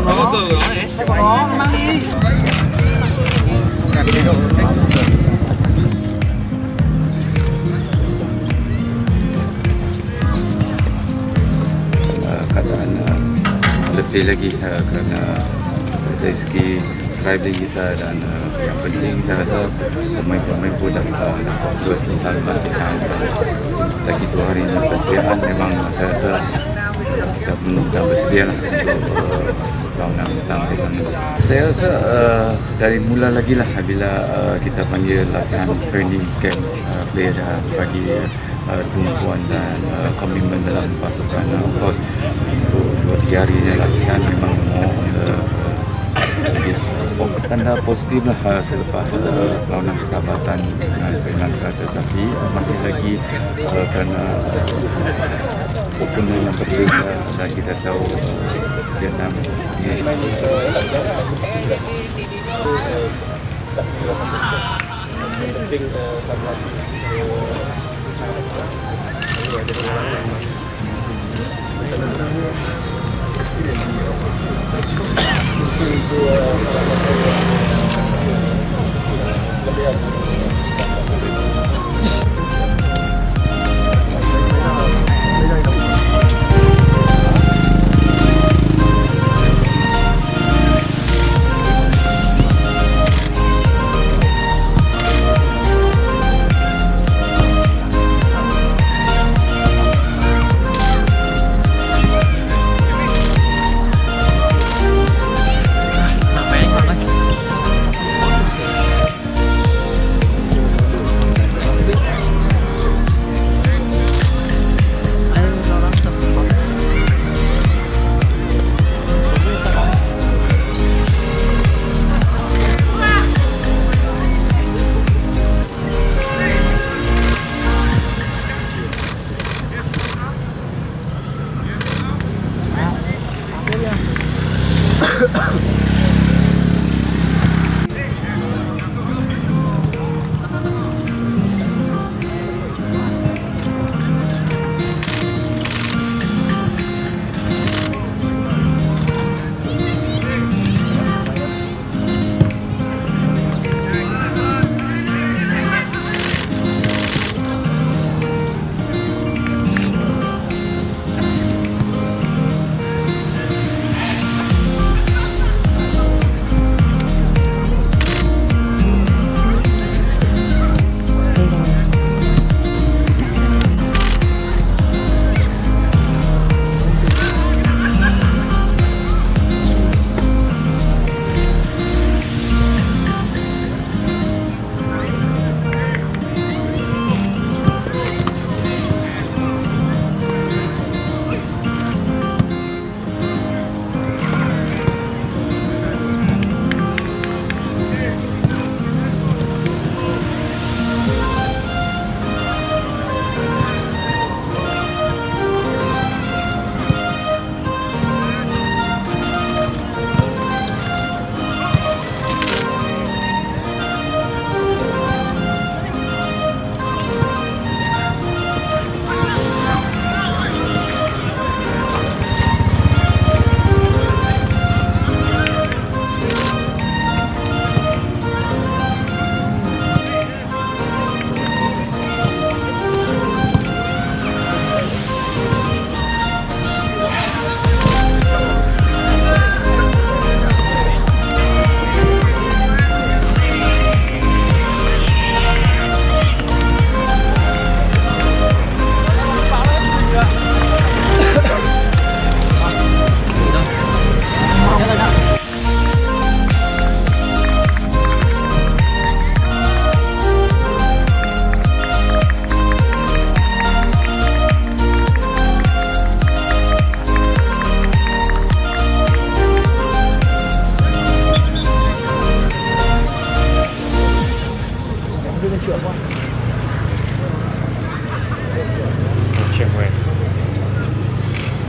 có cờ của nó này. Xe của nó mang đi. Keadaan letih lagi kerana dari segi travelling kita dan yang penting saya rasa pemain-pemain pun dapat fokus tentang latihan. Lagi 2 hari ini persediaan memang saya rasa kita dah bersedia lah untuk lawan tentang dengan. Saya rasa dari mula lagi lah bila kita panggil latihan training camp, player dah bagi tumpuan dan komitmen dalam pasukan untuk 2-3 hari ini latihan memang jadi tanda positif lah selepas lawanan persahabatan dengan Sri Lanka, tetapi masih lagi kerana opponent yang berbeza dan kita tahu Vietnam penting sangat